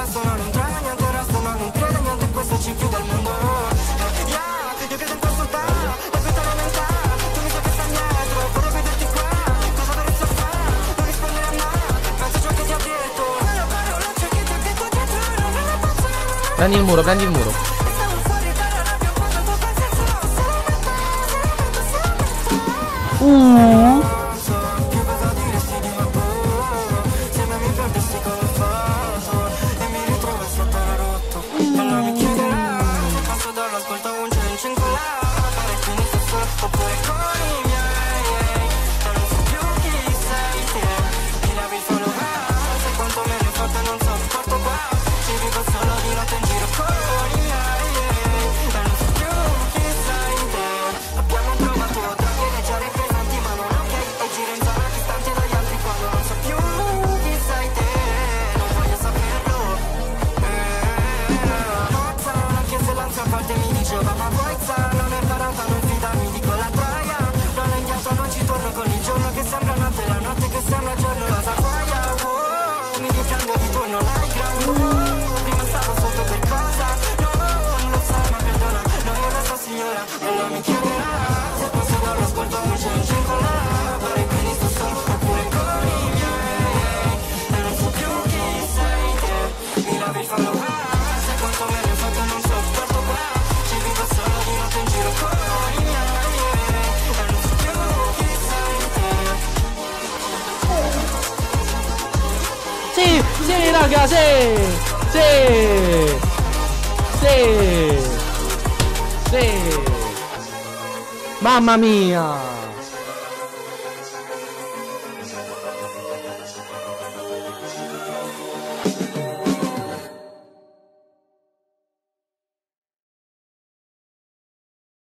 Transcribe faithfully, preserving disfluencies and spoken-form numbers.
adesso non trema niente, il resto non crede niente, questo ci chiude il mondo. Yeah, io che sento soltanto la tua elementà, tu mi sai che stai dietro, vorrei vederti qua, cosa dovresti fare? Non rispondere a me, penso ciò che ti ha detto. Quella parolaccia che ti ha detto dietro, non me la posso nemmeno. Prendi il muro, prendi il muro. E stavo fuori dalla rabbia quando il tuo pensiero se lo metto, se lo metto, se lo metto. Mm. Non so più cosa diresti di ma se me mi perdessi con il fatto e mi ritrovassi a terra rotto. Non mi chiederai se passo dall'ascolto a un cencio in colla, fare quindi sto solo oppure con i miei. Ma non so più chi sei te, mi lavi il follower, sai quanto me ne fatta non so, porto qua, ci vivo solo di notte in giro con i miei. Ma non so più chi sei te, abbiamo provato droghe leggere e pesanti ma non ok, e giro in zona distante dagli altri quando non so più chi sei te, non voglio saperlo. Forza, anche se l'ansia a volte mi diceva ma forza, non è parata, non fidarmi di quella troia, non è indietro, non ci torno con il giorno che sembra notte, la notte che sembra giorno, cosa foia, oh, mi ricambio di turno like ground, oh, prima stavo sotto per cosa, no, non lo so ma perdona, no io adesso signora, e non mi chiederà, se posso darlo ascolto a un cencio in colla, vorrei quindi sto solo oppure con i miei, e non so più chi sei te, mi lavi il follower, sai quanto me ne ho fatto non so, porto qua, ci vivo solo di notte in giro con i miei, e non so più chi sei te. Sì, sì, raga, sì. Sì. Sì. Sì. Mamma mia.